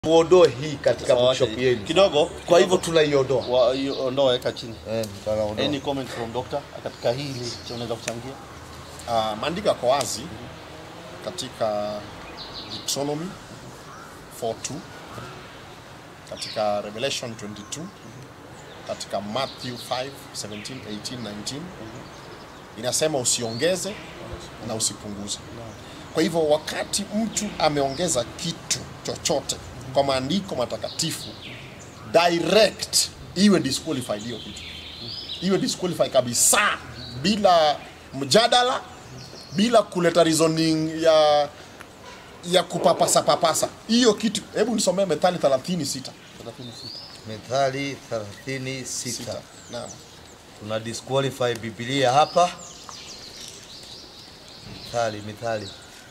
Muondoe hii katika bookshop yenu kidogo, kwa hivyo tunaiondoa. Ondoa weka chini. Tunaondoa. Any comment from doctor katika hili unaweza kuchangia? Maandiko yako wazi katika Deuteronomy 4:2, katika Revelation 22, katika Matthew 5:17, 18, 19. Inasema usiongeze na usipunguze. Kwa hivyo wakati mtu ameongeza kitu chochote kwa maandiko matakatifu, direct iwe disqualified hiyo kitu. Iwe disqualified kabisa, bila mjadala, bila kuleta reasoning ya kupapasa. Hiyo kitu, hebu nisomee Methali 36. Methali 36. Naam. Tuna disqualify Biblia hapa. Methali.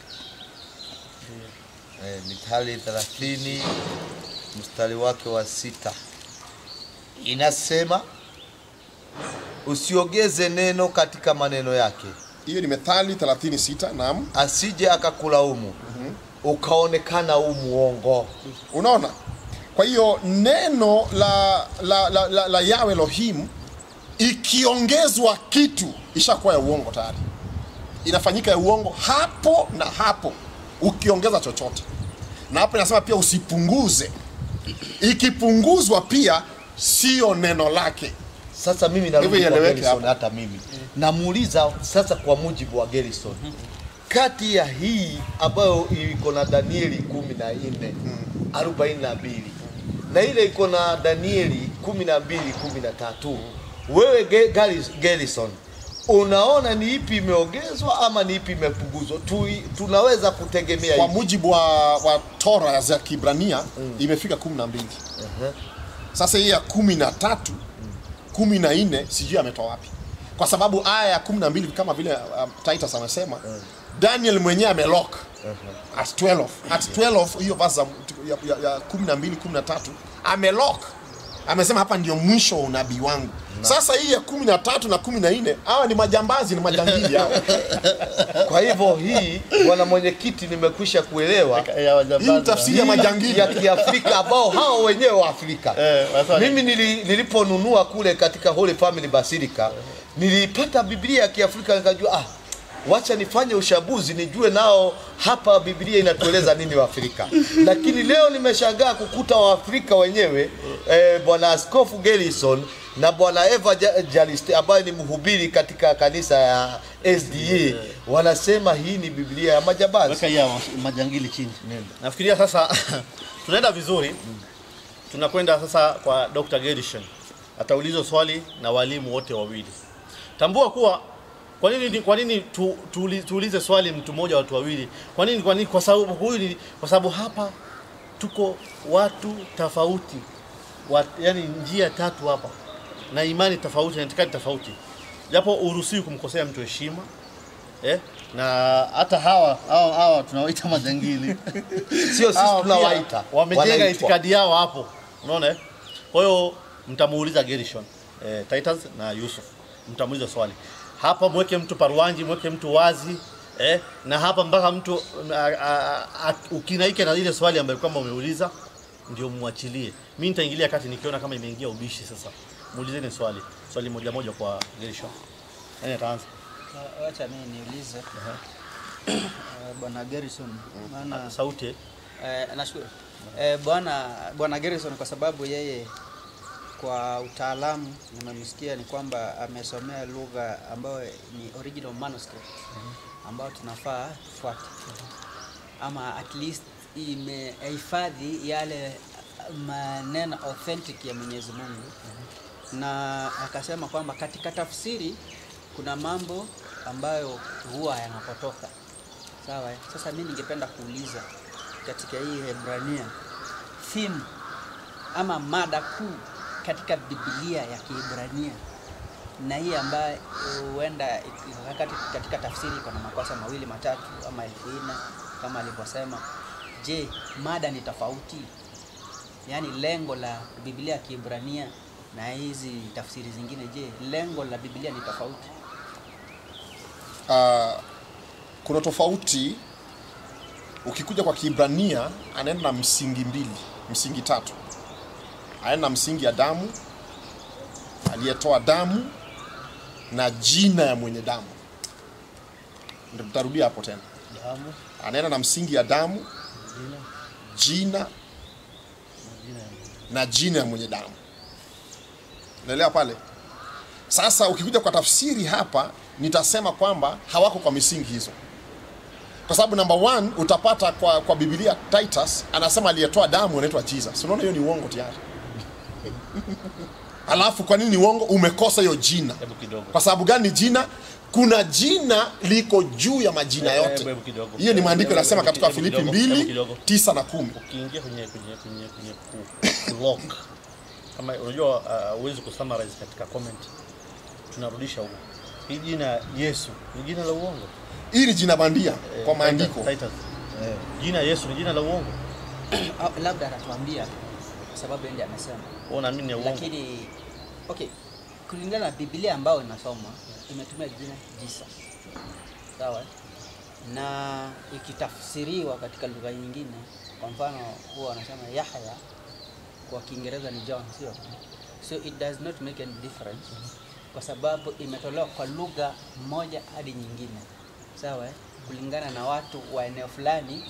Methali 30 mstari wake wa 6. Inasema usiongeze neno katika maneno yake. Hiyo ni Methali 36, naam. Asije akakulaumu. Ukaonekana muongo. Unaona? Kwa hiyo neno la Yahweh Elohim ikiongezwa kitu ishakuwa ya uongo tayari. Inafanyika ya uongo hapo na hapo ukiongeza chochote. Na hapo inasema pia usipunguze. Ikipunguzwa pia sio neno lake. Sasa mimi narudi kwa Gerson, hata mimi namuuliza sasa kwa mujibu wa Gerson, kati ya hii ambayo iko na Danieli 14:42 na ile iko na Danieli 12:13, wewe Gerson unaona ni ipi imeongezwa ama ni ipi imepunguzwa? Tunaweza kutegemea kwa mujibu wa Torah za Kiebrania imefika 12. Sasa hii ya 13, 14 sijui ametoa wapi. Kwa sababu aya ya 12 kama vile Titus amesema, Daniel mwenyewe amelock at 12. At 12 hiyo verse ya 12, 13 amelock. Amesema hapa ndio mwisho wa unabii wangu. Sasa hii ya 13 na 14 hawa ni majambazi, ni majangili hao. Kwa hivyo hii bwana mwenyekiti nimekwisha kuelewa hii tafsiri ya majangili ya Kiafrika ambao hao wenyewe wa Afrika. Mimi niliponunua kule katika Holy Family Basilica nilipata Biblia ya Kiafrika nikajua wacha nifanye ushabuzi nijue nao hapa Biblia inatueleza nini wa Afrika. Lakini leo nimeshangaa kukuta wa Afrika wenyewe bwana Askofu Gerson na bwana Evangelist ambaye ni mhubiri katika kanisa ya SDA wanasema hii ni Biblia ya majambazi. Weka ya majangili chini. Nafikiria sasa tunaenda vizuri. Tunakwenda sasa kwa Dr. Gerson. Ataulizwa swali na walimu wote wawili. Tambua kuwa kwa nini tuulize swali mtu mmoja watu wawili? Kwa nini? Kwa sababu hapa tuko watu tofauti. Yaani njia tatu hapa. Na imani tofauti na itikadi tofauti. Japo uruhusiwi kumkosea mtu heshima. Na hata hawa tunawaita majangili. Sio sisi tunawaita. Wamejenga itikadi yao hapo. Unaona? Kwa hiyo mtamuuliza Gerson, Titus na Yusuf. Mtamuuliza swali. Hapa mweke mtu parwanji, mweke mtu wazi, na hapa mpaka mtu ukinaike na ile swali ambayo kwamba umeuliza ndio muachilie. Mimi nitaingilia kati nikiona kama imeingia ubishi sasa. Muulizeni swali moja moja kwa Gerson. Ataanza. Acha mimi niulize. Bwana Gerson, maana sauti. Nashukuru. Bwana Gerson kwa sababu yeye kwa utaalamu nimemsikia ni kwamba amesomea lugha ambayo ni original manuscript ambayo tunafaa tufuate, ama at least imehifadhi yale maneno authentic ya Mwenyezi Mungu. Na akasema kwamba katika tafsiri kuna mambo ambayo huwa yanapotoka. Sawa? Sasa mimi ningependa kuuliza katika hii Hebrania theme ama mada kuu katika Biblia ya Kiebrania na hii ambayo huenda katika tafsiri kuna makosa mawili matatu ama 4,000 kama alivyosema. Je, mada ni tofauti? Yaani lengo la Biblia ya Kiebrania na hizi tafsiri zingine, je, lengo la Biblia ni tofauti? Kuna tofauti. Ukikuja kwa Kiebrania anaenda na msingi mbili. msingi tatu. Aina msingi ya damu, aliyetoa damu na jina ya mwenye damu. Ndio tutarudia hapo tena. Damu, anaenda na msingi ya damu, jina na jina ya mwenye damu. Unaelewa pale? Sasa ukikuja kwa tafsiri hapa, nitasema kwamba hawako kwa misingi hizo. Kwa sababu number 1 utapata kwa Biblia Titus anasema aliyetoa damu anaitwa Jesus. Unaona hiyo ni uongo tayari. Alafu kwa nini ni uongo? Umekosa hiyo jina. Kwa sababu gani jina? Kuna jina liko juu ya majina yote. Hiyo ni maandiko yanasema katika Filipi 2:9 na 10. Ukiingia kwenye blog kama unajua uweze kusummarize katika comment, tunarudisha huko. Hii jina Yesu ni jina la uongo. Hii ni jina bandia kwa maandiko. Jina Yesu ni jina la uongo. Labda anatuambia kwa sababu ndiye amesema. Unaamini ni uongo. Lakini okay, kulingana na Biblia ambayo inasoma imetumia jina Jesus. Sawa? Na ikitafsiriwa katika lugha nyingine, kwa mfano huwa wanasema Yahya kwa Kiingereza ni John, sio? So it does not make any difference kwa sababu imetolewa kwa lugha moja hadi nyingine. Sawa? Kulingana na watu wa eneo fulani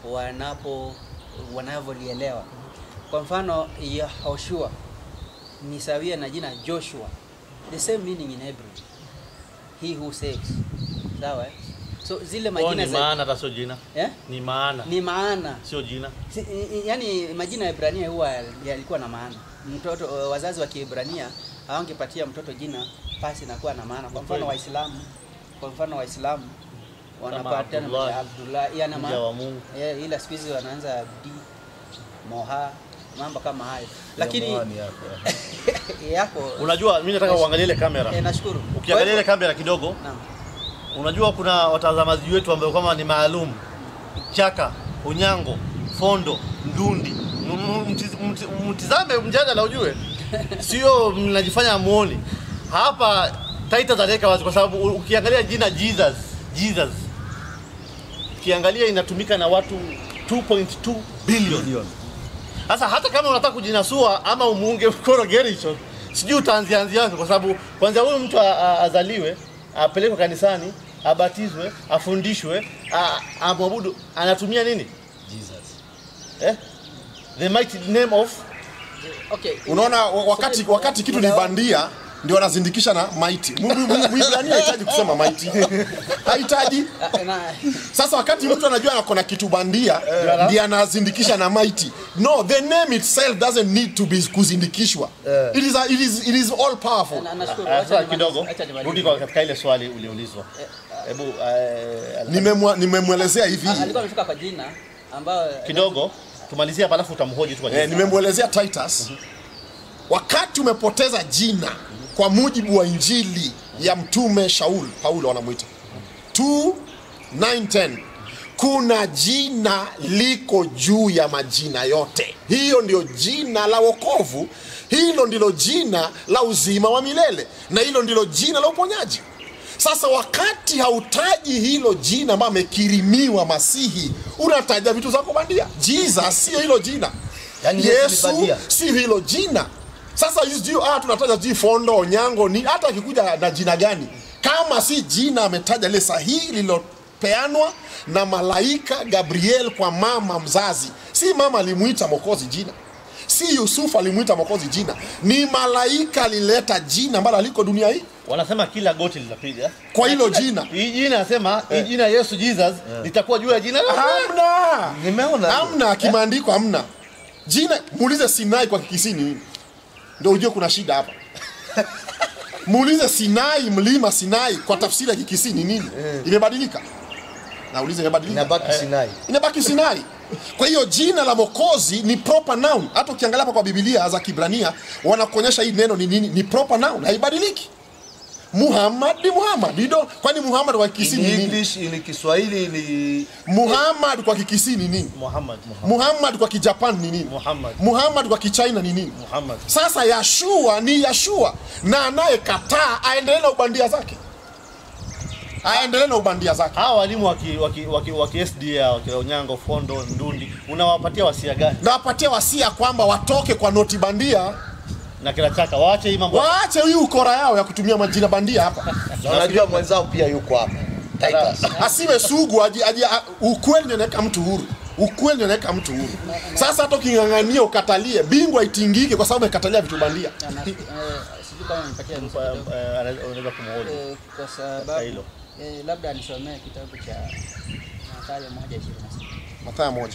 wanavyolielewa. Kwa mfano Yehoshua ni sawia na jina Joshua. The same meaning in Hebrew. He who saves. Sawa? So zile majina ni maana hata sio jina. Ni maana. Ni maana. Sio jina. Yaani majina ya Ibrania huwa yalikuwa na maana. Mtoto wazazi wa Kiebrania hawangepatia mtoto jina pasi na kuwa na maana. Kwa mfano Waislamu wanapata Abdullah, yana maana. Ila siku hizi wanaanza Abdi, Moha, mambo kama hayo. Lakini yako unajua mimi nataka uangalie ile kamera. Nashukuru. Ukiangalia ile kamera kidogo. Naam. Unajua kuna watazamaji wetu ambao kama ni maalum. Chaka, Unyango, Fondo, Ndundi. Mtizame mjadala ujue. Sio mnajifanya muone. Hapa Titus anaweka wazi kwa sababu ukiangalia jina Jesus. Ukiangalia inatumika na watu 2.2 billion. Sasa hata kama unataka kujinasua ama umuunge mkono Gerishon, sijui utaanzia kwa sababu kwanza huyu mtu azaliwe, apelekwe kanisani, abatizwe, afundishwe, amwabudu, anatumia nini? Jesus. The mighty name of Unaona wakati kitu ni bandia ndio wanazindikisha na mighty. Mwibrania hahitaji kusema mighty. Hahitaji. Sasa wakati mtu anajua anakona kitu bandia ndiye anazindikisha na mighty. No, the name itself doesn't need to be kuzindikishwa. It is all powerful. Sasa kidogo rudi kwa katika ile swali uliulizwa. Hebu nimemwelezea hivi. Alikuwa amefika kwa jina ambao kidogo tumalizia hapa alafu utamhoji tu kwa jina. Nimemwelezea Titus. Wakati umepoteza jina kwa mujibu wa Injili ya mtume Paulo wanamuita 2:9-10, kuna jina liko juu ya majina yote. Hiyo ndio jina la wokovu, hilo ndilo jina la uzima wa milele, na hilo ndilo jina la uponyaji. Sasa wakati hautaji hilo jina ambalo amekirimiwa Masihi, unataja vitu za kubandia. Jesus sio hilo jina. Yani Yesu si hilo jina. Sasa tunataja Fondo, Onyango, ni hata akikuja na jina gani, kama si jina ametaja ile sahihi lilopeanwa na malaika Gabriel kwa mama mzazi. Si mama alimuita Mwokozi jina, si Yusufu alimuita Mwokozi jina, ni malaika alileta jina ambalo aliko dunia hii. Wanasema kila goti litapiga kwa hilo jina. Hii jina nasema hii jina Yesu Jesus litakuwa juu ya jina la hamna. Nimeona hamna kimaandiko, hamna jina. Muulize Sinai kwa Kikisini nini, ndio ujue kuna shida hapa. Muulize Sinai, mlima Sinai kwa tafsiri ya Kikisini nini, imebadilika. Naulize imebadilika, inabaki Sinai. Kwa hiyo jina la Mwokozi ni proper noun. Hata ukiangalia hapa kwa Biblia za Kiebrania wanakuonyesha hii neno ni nini, ni proper noun, haibadiliki. Muhammad ni Muhammad. Kwani Muhammad kwa Kikisini nini? English ni Kiswahili ni Muhammad kwa Kikisini nini? Muhammad kwa Kijapan ni nini? Muhammad kwa Kichina ni nini? Sasa Yeshua ni Yeshua, na anayekataa aendelee na ubandia zake. aendelee na ubandia zake. Hao walimu waki SDA wakina Onyango, Fondo, Ndundi, unawapatia wasia gani? Nawapatia wasia kwamba watoke kwa noti bandia na kila chaka, waache hii mambo. Waache hii ukora yao ya kutumia majina bandia hapa. Unajua mwenzao pia yuko hapa. Titus. Asiwe sugu ukweli ndio unaweka mtu huru. Ukweli ndio unaweka mtu huru. Sasa hata ukingangania ukatalie, bingwa itingike kwa sababu umekatalia vitu bandia. Sijui kama nipatia unaweza kumuona. Kwa sababu labda nisomee kitabu cha Mathayo 1:26. Mathayo 1.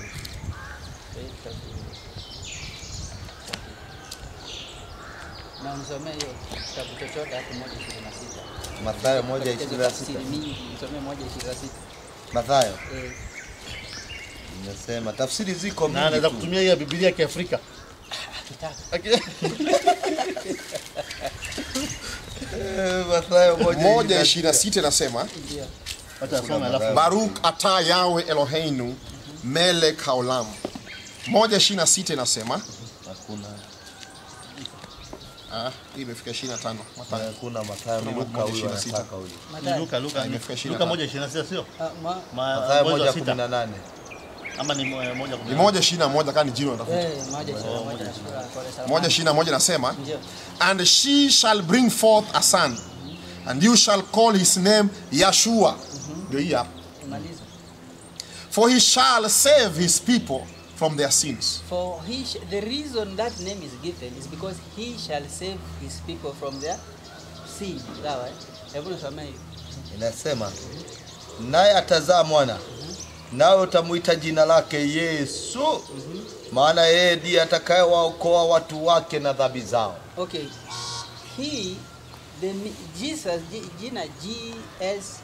Na nisomee hiyo kitabu chochote hapo 1:26. Mathayo 1:26. Nisomee 1:26. Mathayo. Nimesema tafsiri ziko mingi. Na anaweza kutumia hiyo Biblia ya Kiafrika. Mathayo 1:26 nasema Baruch ata Yahweh Eloheinu melek haolam. 1:26 nasema hakuna. Hii imefika 25. Hakuna Mathayo, Luka huyo anataka huyo. Luka imefika 25. Luka 1:26 sio? Mathayo 1:18. Ama ni 1:21. Ni 1:21 kani jino ndafuta. 1:21 nasema and she shall bring forth a son and you shall call his name Yeshua. Ndio hii hapa. For he shall save his people from their sins. For the reason that name is given is because he shall save his people from their sin. Sawa? Hebu nisomee hiyo. Inasema naye atazaa mwana. Nawe utamuita jina lake Yesu. Maana yeye ndiye atakayewaokoa watu wake na dhambi zao. Okay. Jesus jina GSUSU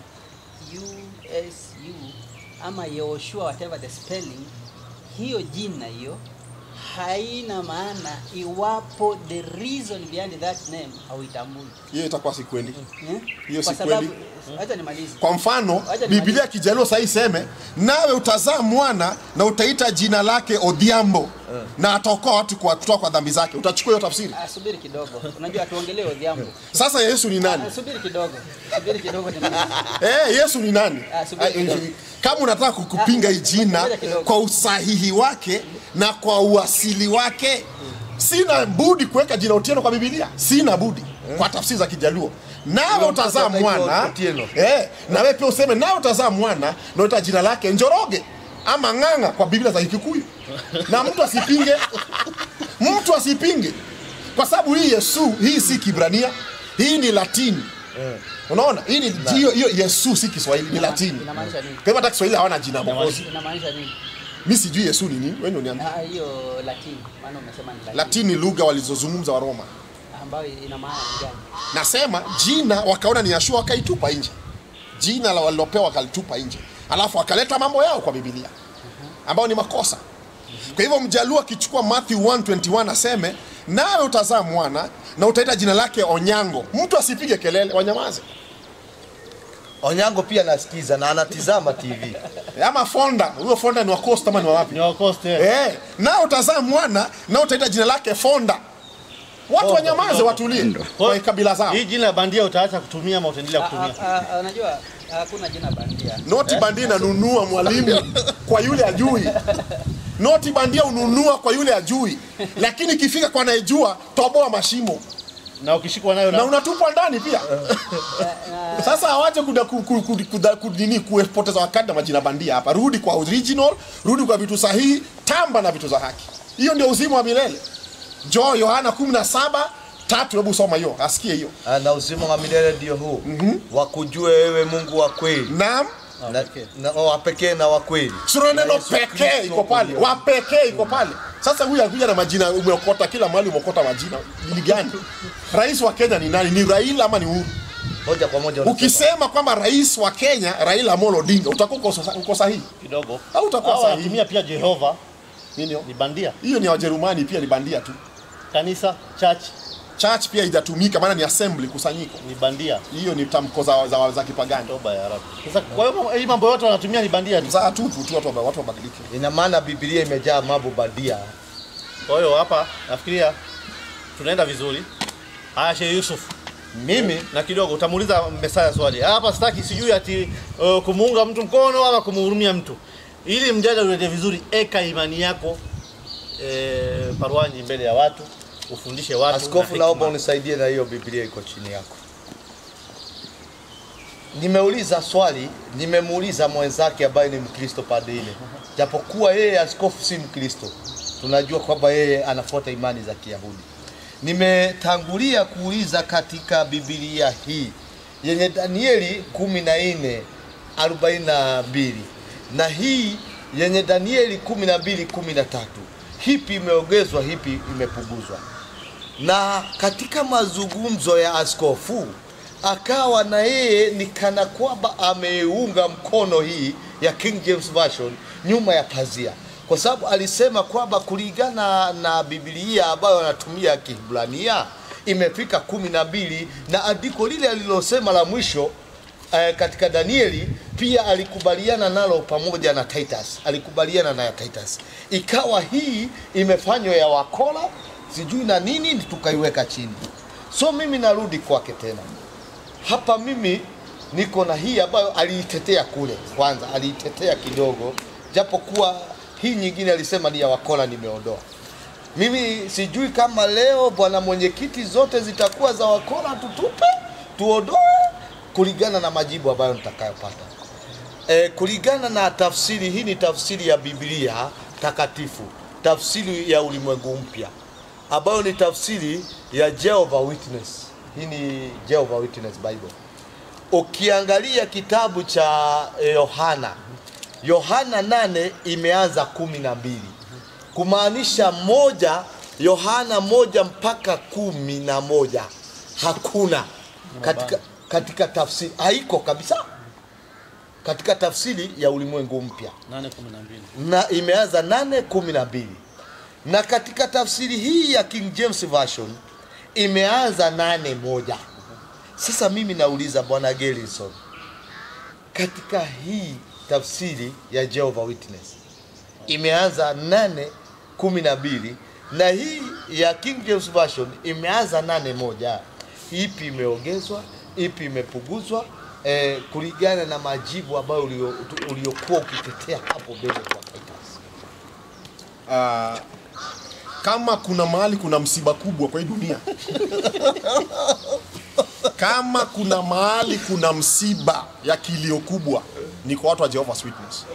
ama Yoshua, whatever the spelling, hiyo jina hiyo haina maana iwapo the reason behind that name hauitambui. Hiyo itakuwa si kweli. Hiyo si kweli. Acha nimalize. Kwa mfano, Biblia ya Kijaluo sasa iseme, nawe utazaa mwana na utaita jina lake Odhiambo na ataokoa watu kutoka kwa dhambi zake. Utachukua hiyo tafsiri? Subiri kidogo. Unajua tuongelee Odhiambo. Sasa Yesu ni nani? Subiri kidogo. Subiri kidogo nimalize. Yesu ni nani? Kama unataka kukupinga hii jina kwa usahihi wake na kwa uasili wake, sina budi kuweka jina Otieno kwa Biblia. Sina budi kwa tafsiri za Kijaluo. Nawe utazaa mwana, na wewe pia useme nawe utazaa mwana na uta jina lake Njoroge ama Ng'ang'a kwa Biblia za Kikuyu. Na mtu asipinge. Mtu asipinge. Kwa sababu hii Yesu, hii si Kibrania, hii ni Latini. Unaona? Hii ni hiyo Yesu si Kiswahili, ni Latini. Inamaanisha nini? Kwa hivyo hata Kiswahili hawana jina Mwokozi. Inamaanisha nini? Mimi sijui Yesu ni nini. Wewe ndio niambie. Hiyo Latini. Maana umesema ni Latini. Latini lugha walizozungumza wa Roma. Ambayo ina maana gani? Nasema jina wakaona ni Yeshua wakaitupa nje. Jina la walilopewa wakalitupa nje. Alafu wakaleta mambo yao kwa Biblia. Ambao ni makosa. Kwa hivyo Mjaluo akichukua Matthew 1:21 aseme nawe utazaa mwana na utaita jina lake Onyango. Mtu asipige kelele, wanyamaze. Onyango pia anasikiza na anatizama TV. Ama Fonda, huyo Fonda ni wa Coast ama ni wa wapi? Ni wa Coast. Na utazaa mwana na utaita jina lake Fonda. Watu wanyamaze, watulie kwa kabila zao. Hii jina bandia utaacha kutumia ama utaendelea kutumia? Unajua hakuna jina bandia. Noti bandia inanunua mwalimu kwa yule ajui. Noti bandia ununua kwa yule ajui. Lakini ikifika kwa anayejua, toboa mashimo. Na ukishikwa nayo na unatupwa ndani pia. Sasa hawaje kupoteza wakati na majina bandia hapa. Rudi kwa original, rudi kwa vitu sahihi, tamba na vitu za haki. Hiyo ndio uzima wa milele. Njoo Yohana 17:3, hebu soma hiyo, asikie hiyo. Na uzima wa milele ndio huu. Wakujue wewe Mungu wa kweli. Naam. Na wa pekee na wa kweli. Sio neno pekee iko pale. Wa pekee iko pale. Sasa huyu anakuja na majina, umeokota kila mahali, umeokota majina. Ni gani? Rais wa Kenya ni nani? Ni Raila ama ni Uhuru? Moja kwa moja. Ukisema kwamba rais wa Kenya Raila Amolo Odinga, utakuwa uko sahihi kidogo. Au utakuwa sahihi? Anatumia pia Jehova. Nini? Ni bandia. Hiyo ni Wajerumani, pia ni bandia tu. Kanisa, church pia idatumika, maana ni assembly, kusanyiko. Ni bandia. Hiyo ni tamko za kipagani. Toba ya Arabu. Sasa kwa hiyo hii mambo yote wanatumia ni bandia tu. Za tupu tu, watu wabadilike. Ina maana Biblia imejaa mambo bandia. Kwa hiyo hapa nafikiria tunaenda vizuri. Haya Sheikh Yusuf, Mimi na kidogo utamuuliza Mesaya swali. Hapa sitaki sijui ati kumuunga mtu mkono ama kumhurumia mtu. Ili mjadala uende vizuri, eka imani yako Parwanyi mbele ya watu, ufundishe watu. Askofu, naomba unisaidie na hiyo Biblia iko chini yako. Nimeuliza swali, nimemuuliza mwenzake ambaye ni Mkristo pande ile. Japokuwa yeye askofu si Mkristo, tunajua kwamba yeye anafuata imani za Kiyahudi. Nimetangulia kuuliza katika Biblia hii yenye Danieli 14:42 na hii yenye Danieli 12:13, hipi imeongezwa, hipi imepunguzwa? Na katika mazungumzo ya askofu akawa na yeye ni kana kwamba ameunga mkono hii ya King James Version nyuma ya pazia, kwa sababu alisema kwamba kulingana na Biblia ambayo anatumia Kiebrania imefika 12, na andiko lile alilosema la mwisho katika Danieli pia alikubaliana nalo pamoja na Titus, alikubaliana na Titus. Ikawa hii imefanywa ya wakora sijui na nini, tukaiweka chini. So mimi narudi kwake tena. Hapa mimi niko na hii ambayo aliitetea kule. Kwanza aliitetea kidogo, japo kuwa hii nyingine alisema ni ya wakora, nimeondoa. Mimi sijui kama leo bwana mwenyekiti zote zitakuwa za wakora, tutupe tuondoe kulingana na majibu ambayo nitakayopata. Kulingana na tafsiri hii, ni tafsiri ya Biblia takatifu, tafsiri ya ulimwengu mpya, ambayo ni tafsiri ya Jehovah Witness. Hii ni Jehovah Witness Bible. Ukiangalia kitabu cha Yohana 8 imeanza 12, kumaanisha Yohana 1 mpaka 11 hakuna katika tafsiri, haiko kabisa katika tafsiri ya ulimwengu mpya. 8:12 na imeanza 8:12, na katika tafsiri hii ya King James Version imeanza 8:1. Sasa mimi nauliza bwana Gerson, katika hii tafsiri ya Jehovah Witness imeanza 8:12 na hii ya King James Version imeanza 8:1, ipi imeongezwa, ipi imepunguzwa kulingana na majibu ambayo uliokuwa ukitetea hapo mbele kwa Titus? Kama kuna mahali kuna msiba kubwa kwa hii dunia kama kuna mahali kuna msiba ya kilio kubwa, ni kwa watu wa Jehovah's Witness.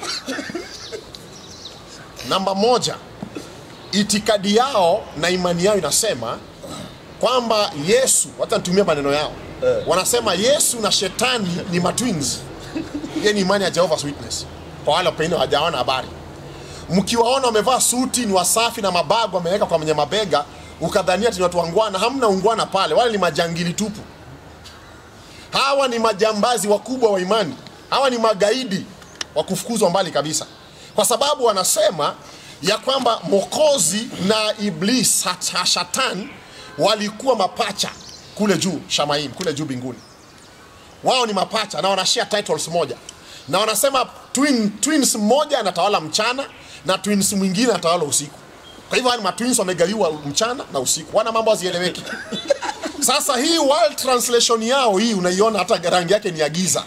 Namba 1, itikadi yao na imani yao inasema kwamba Yesu, hata nitumia maneno yao, wanasema Yesu na shetani ni matwins. Hiyo ni imani ya Jehovah's Witness. Kwa wale wapenda hawajaona habari, mkiwaona wamevaa suti, ni wasafi na mabago wameweka kwa mwenye mabega, ukadhania ni watu wangwana. Hamna ungwana pale, wale ni majangili tupu. Hawa ni majambazi wakubwa wa imani. Hawa ni magaidi wa kufukuzwa mbali kabisa, kwa sababu wanasema ya kwamba Mwokozi na Iblis Satan walikuwa mapacha kule juu Shamaim, kule juu mbinguni. Wao ni mapacha na wanashare titles moja, na wanasema twins mmoja anatawala mchana na twins mwingine anatawala usiku. Kwa hivyo wale matwins wamegawiwa mchana na usiku, wana mambo hazieleweki. Sasa hii world translation yao hii unaiona hata rangi yake ni ya giza.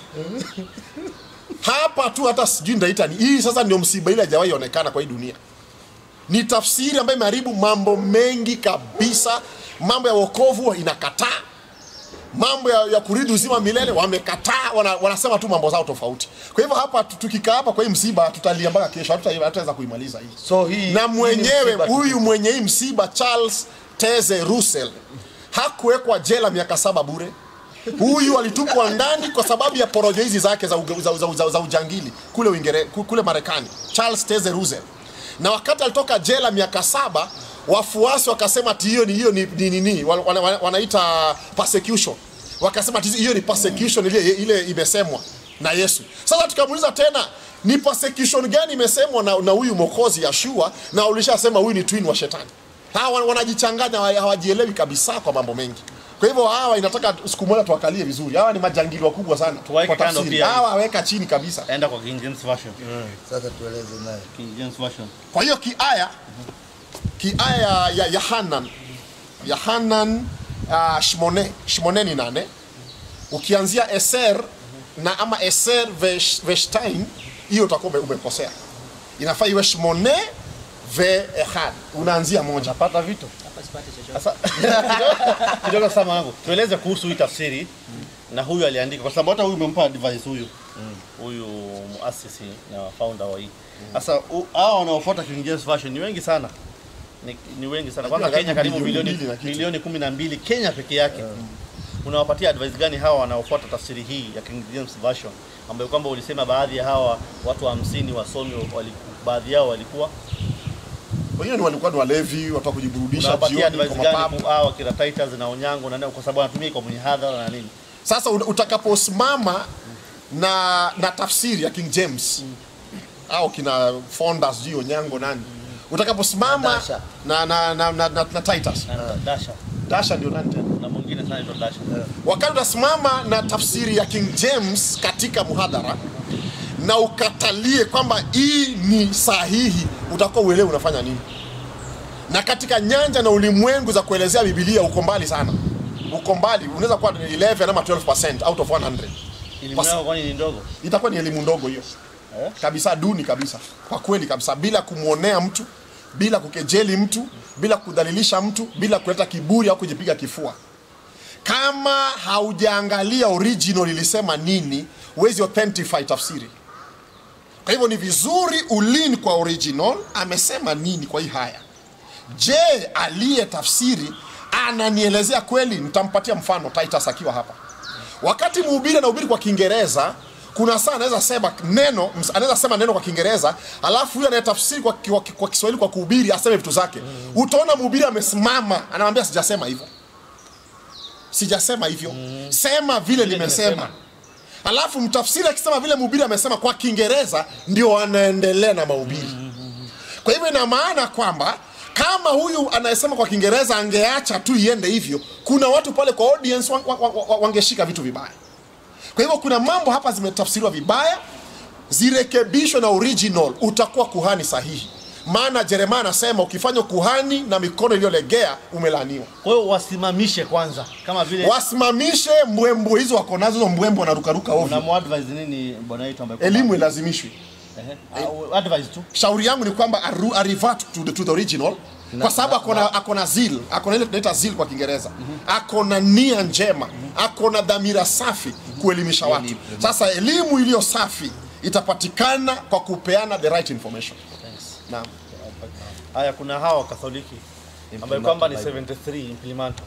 Hapa tu hata sijui ndaita ni hii. Sasa ndio msiba ile hajawahi onekana kwa hii dunia. Ni tafsiri ambayo imeharibu mambo mengi kabisa. Mambo ya wokovu inakataa, mambo ya kurithi uzima milele wamekataa, wanasema tu mambo zao tofauti. Kwa hivyo hapa tukikaa hapa kwa hii msiba tutalia mpaka kesho, hatutaweza kuimaliza hii. So hii na mwenyewe huyu mwenye hii msiba Charles Taze Russell hakuwekwa jela miaka 7 bure. Huyu alitupwa ndani kwa sababu ya porojo hizi zake za ujangili kule Uingereza, kule Marekani, Charles Taze Russell. Na wakati alitoka jela miaka 7, wafuasi wakasema hiyo ni wanaita persecution. Wakasema hiyo ni persecution ile imesemwa na Yesu. Sasa tukamuuliza tena, ni persecution gani imesemwa na huyu Mwokozi Yeshua, na ulishasema huyu ni twin wa shetani? Hawa wanajichanganya, hawajielewi kabisa kwa mambo mengi. Kwa hivyo hawa inataka siku moja tuwakalie vizuri. Hawa ni majangili wakubwa sana. Tuwaeke kando pia. Hawa weka chini kabisa. Enda kwa King James Version. Sasa tueleze naye King James Version. Kwa hiyo kiaya ya Yohanan Shimone ni 8. Ukianzia Eser na ama Eser Veshtain, hiyo utakuwa umekosea. Inafaa iwe Shimone ve Ehad. Unaanzia moja. Unapata vitu. Hapa sipati chochote. Sasa kidogo sana wangu. Tueleze kuhusu hii tafsiri na huyu aliandika, kwa sababu hata huyu umempa advice huyu. Huyu muasisi na founder wa hii. Sasa hao wanaofuata King James version ni wengi sana. Ni wengi sana. Kwanza Kenya karibu milioni 12 Kenya peke yake. Unawapatia advice gani hawa wanaofuata tafsiri hii ya King James version, ambayo kwamba ulisema baadhi ya hawa watu 50 wasomi baadhi yao walikuwa wengine walikuwa ni walevi, watu wa kujiburudisha jioni kwa mapabu, hawa kila Titus na Onyango na kwa sababu anatumia kwa mihadhara na nini. Sasa utakaposimama na tafsiri ya King James au kina founders juu Onyango nani, utakaposimama na Titus Dasha ndio nani tena na mwingine sana ndio Dasha. Wakati unasimama na tafsiri ya King James katika muhadhara na ukatalie kwamba hii ni sahihi, utakuwa uelewe unafanya nini. Na katika nyanja na ulimwengu za kuelezea Biblia uko mbali sana. Uko mbali, unaweza kuwa 11 ama 12% out of 100. Elimu yao kwani ni ndogo? Itakuwa ni elimu ndogo hiyo. Kabisa, duni kabisa. Kwa kweli kabisa, bila kumuonea mtu, bila kukejeli mtu, bila kudhalilisha mtu, bila kuleta kiburi au kujipiga kifua. Kama haujaangalia original ilisema nini, huwezi authentify tafsiri. Kwa hivyo ni vizuri ulini kwa original amesema nini kwa hii haya. Je, aliye tafsiri ananielezea kweli? Nitampatia mfano Titus akiwa hapa. Wakati mhubiri anahubiri kwa Kiingereza, kuna saa anaweza sema neno kwa Kiingereza, alafu yule anayetafsiri kwa Kiswahili kwa kuhubiri aseme vitu zake. Utaona mhubiri amesimama anamwambia sijasema hivyo. Sijasema hivyo. Sema vile nimesema. Alafu mtafsiri akisema vile mhubiri amesema kwa Kiingereza, ndio anaendelea na mahubiri. Kwa hivyo ina maana kwamba kama huyu anayesema kwa Kiingereza angeacha tu iende hivyo, kuna watu pale kwa audience wangeshika vitu vibaya. Kwa hivyo kuna mambo hapa zimetafsiriwa vibaya, zirekebishwe na original, utakuwa kuhani sahihi. Maana Yeremia anasema ukifanya kuhani na mikono iliyolegea umelaaniwa. Kwa hiyo wasimamishe kwanza, kama vile wasimamishe mbwembwe hizo wako nazo, mbwembwe wanarukaruka ovyo. Na muadvise nini bwana yetu ambaye elimu ilazimishwe? Advice tu. Shauri yangu ni kwamba revert to the original, kwa sababu akona zeal, akona ile tunaita zeal kwa Kiingereza. Akona nia njema, akona dhamira safi kuelimisha watu. Sasa elimu iliyo safi itapatikana kwa kupeana the right information. Naam. Haya, kuna hawa Katoliki ambayo kwamba ni 73 implementer.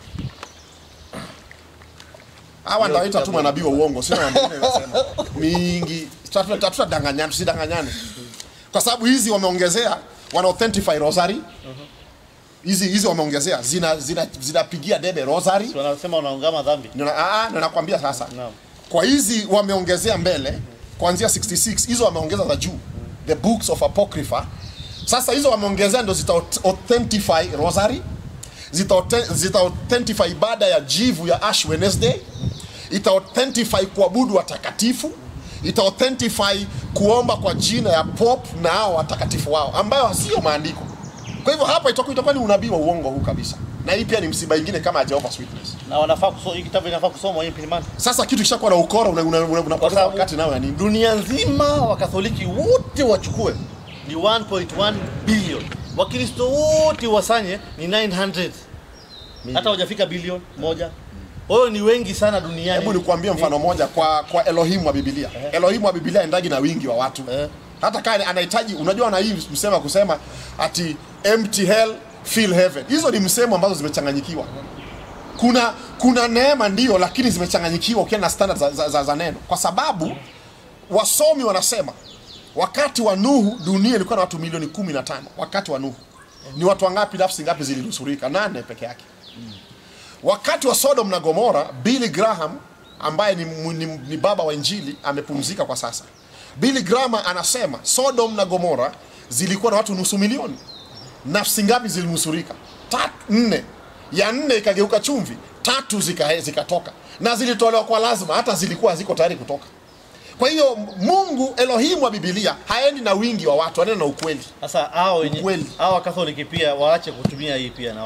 Hawa ndio waita tu manabii wa uongo, sio mambo nasema. Mingi tutadanganyana, tusidanganyane. Kwa sababu hizi wameongezea, wana authentify rosary. Hizi wameongezea, zinapigia debe rosary. So wanasema wanaungama dhambi. Ndio nakwambia sasa. Naam. Kwa hizi wameongezea mbele kuanzia 66, hizo wameongeza za juu. The books of apocrypha. Sasa hizo wameongezea ndio zita authentify rosary, zita authentify ibada ya jivu ya Ash Wednesday, ita authentify kuabudu watakatifu, ita authentify kuomba kwa jina ya Pope na hao watakatifu wao ambayo sio maandiko. Kwa hivyo hapa itakuwa ni unabii wa uongo huu kabisa. Na hii pia ni msiba mwingine kama Jehovah's Witness. Na wanafaa kusoma hii kitabu, inafaa kusomwa hii implement. Sasa kitu kishakuwa na ukora unapata wakati nao ya nini? Dunia nzima wa Katoliki wote wachukue ni 1.1 billion. Wakristo wote wasanye ni 900. Hata hujafika bilioni moja. Wao ni wengi sana duniani. Hebu nikwambie mfano moja kwa Elohim wa Biblia. Elohim wa Biblia endagi na wingi wa watu. Hata kama anahitaji, unajua na hii msema kusema ati empty hell fill heaven. Hizo ni msemo ambazo zimechanganyikiwa. Kuna neema ndio, lakini zimechanganyikiwa ukienda na standard za neno. Kwa sababu wasomi wanasema wakati wa Nuhu dunia ilikuwa na watu milioni 15. Wakati wa Nuhu ni watu wangapi, nafsi ngapi zilinusurika? 8 peke yake. Wakati wa Sodom na Gomora, Billy Graham ambaye ni baba wa Injili amepumzika kwa sasa. Billy Graham anasema Sodom na Gomora zilikuwa na watu nusu milioni. Nafsi ngapi zilinusurika? 4. Ya 4 ikageuka chumvi, 3 zikatoka. Na zilitolewa kwa lazima, hata zilikuwa ziko tayari kutoka. Kwa hiyo Mungu Elohim wa Biblia haendi na wingi wa watu, anaenda na ukweli. Sasa hao Katoliki pia waache kutumia hii pia na wao.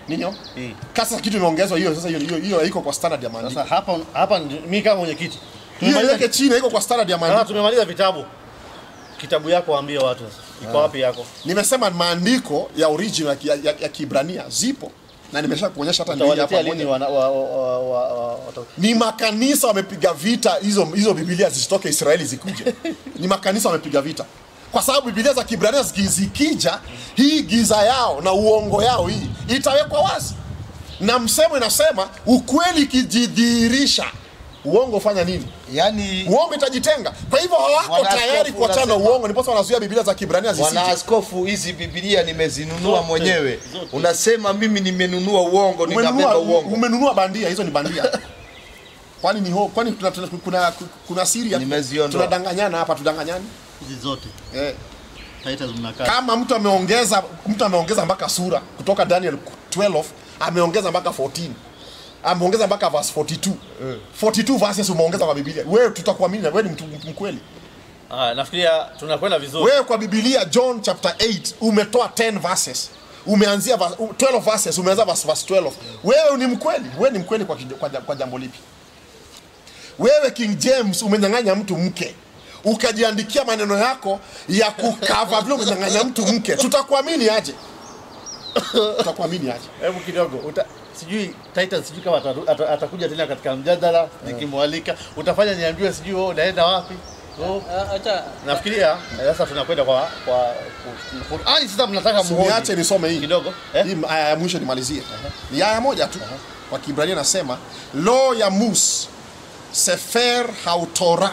Ninyo? Hii. Kasa kitu imeongezwa hiyo sasa hiyo iko kwa standard ya maandiko. Sasa hapa mimi kama mwenyekiti. Hiyo yake chini iko kwa standard ya maandiko. Tumemaliza vitabu. Kitabu yako waambie watu sasa. Iko wapi yako? Nimesema maandiko ya original ya Kiebrania zipo na nimesha kuonyesha hata ndio hapa moja. Ni makanisa wamepiga vita hizo Biblia zisitoke Israeli zikuje. Ni makanisa wamepiga vita. Kwa sababu Biblia za Kiebrania zikija, hii giza yao na uongo yao hii itawekwa wazi. Na msemo inasema ukweli kijidhihirisha, uongo fanya nini? Yaani uongo itajitenga. Kwa hivyo hawako tayari kuachana uongo, ndipo wanazuia Biblia za Kiebrania zisije. Wana askofu, hizi Biblia nimezinunua mwenyewe. Unasema mimi nimenunua uongo, ninabeba uongo. Umenunua bandia, hizo ni bandia. Kwani kuna siri ya tunadanganyana hapa, tudanganyani hizi zote. Titles mnakaa. Kama mtu ameongeza mpaka sura kutoka Daniel 12 ameongeza mpaka 14. Ameongeza mpaka verse 42. 42 verses umeongeza kwa Biblia. Wewe tutakuamini, wewe ni mtu mkweli. Nafikiria tunakwenda vizuri. Wewe kwa Biblia John chapter 8 umetoa 10 verses. Umeanzia 12 verses, umeanza verse 12. Wewe ni mkweli, wewe ni mkweli kwa jambo lipi? Wewe King James umenyang'anya mtu mke. Ukajiandikia maneno yako ya kukava vile umenyang'anya mtu mke. Tutakuamini aje? Tutakuamini aje? Hebu kidogo. Sijui Titan sijui kama atakuja tena katika mjadala nikimwalika. Utafanya niambiwe sijui wewe unaenda wapi? Acha nafikiria sasa tunakwenda kwa sasa mnataka niache nisome hii kidogo. Hii aya ya mwisho nimalizie. Ni aya moja tu. Kwa Kiebrania nasema lo ya mus sefer hautora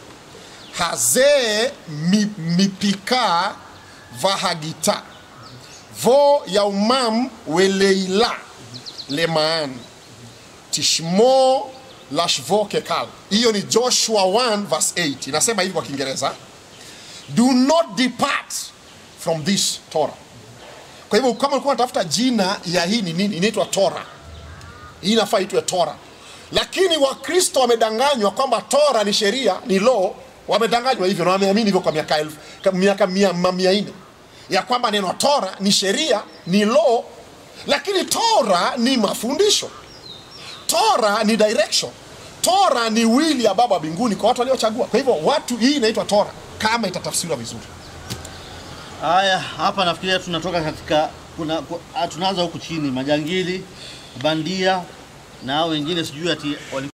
haze mipika vahagita vo ya umam weleila lemaan tishmo lashvo kekal. Hiyo ni Joshua 1 verse 8. Inasema hivi kwa Kiingereza, do not depart from this Torah. Kwa hivyo kama ulikuwa unatafuta jina ya hii ni nini, inaitwa Torah. Hii inafaa itwe Torah. Lakini Wakristo wamedanganywa kwamba Torah ni sheria, ni law. Wamedanganywa hivyo na wameamini hivyo kwa miaka 400 ya kwamba neno Torah ni sheria, ni law. Lakini Torah ni mafundisho. Torah ni direction. Torah ni wili ya Baba mbinguni kwa watu waliochagua. Kwa hivyo hii inaitwa Torah kama itatafsiriwa vizuri. Haya, hapa nafikiria tunatoka katika tunaanza huku chini majangili, bandia na wengine sijui ati